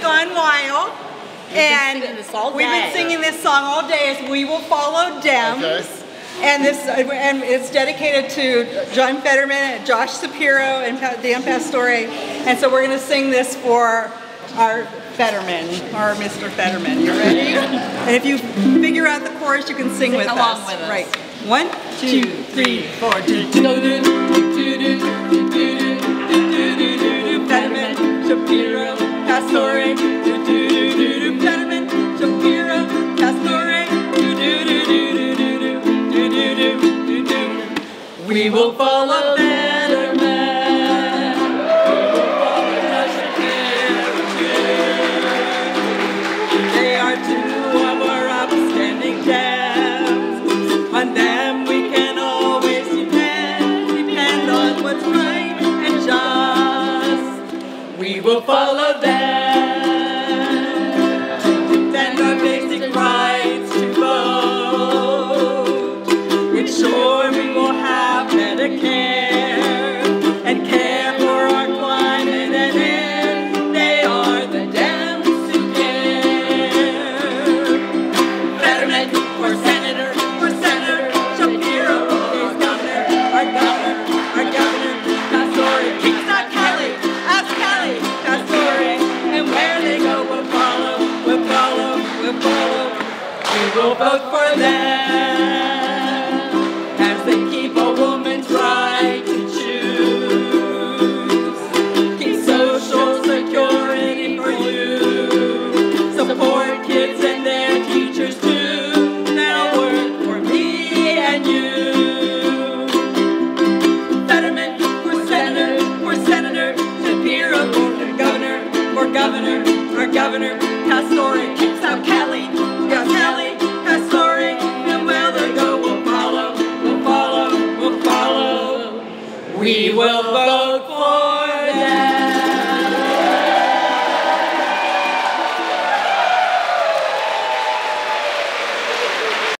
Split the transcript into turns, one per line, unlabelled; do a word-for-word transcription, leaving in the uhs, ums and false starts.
gone wild. And we've been singing this song all day as We Will Follow Dems. Okay. And this, and it's dedicated to John Fetterman, Josh Shapiro, and Dan Pastore. And so we're going to sing this for our Fetterman, or Mister Fetterman. You ready? And if you figure out the chorus, you can sing, sing with
along
us.
With us.
Right. One, two, three, four. Fetterman, Shapiro, Pastore. Fetterman, Shapiro, Pastore. We will follow Fetterman. They are two of our upstanding Dems. On them we can always depend, depend on what's right and just. We will follow them. Defend our basic rights to vote. Ensure we will have better care and care for our climate and air. They are the Dems who care. Fetterman for senator, for senator. Shapiro is governor, our governor, our governor. Pastore, King's not Cali, ask Cali. Pastore, and where they go we'll follow, we'll follow, we'll follow. We will vote for them. They keep a woman's right to choose. Keep social security for you. Support kids and their teachers too. That'll work for me and you. Fetterman for senator, for senator. Shapiro for governor, for governor, our governor. Pastore, kicks out Cali, yeah, Cali, Pastore, and where they go we'll follow. We will vote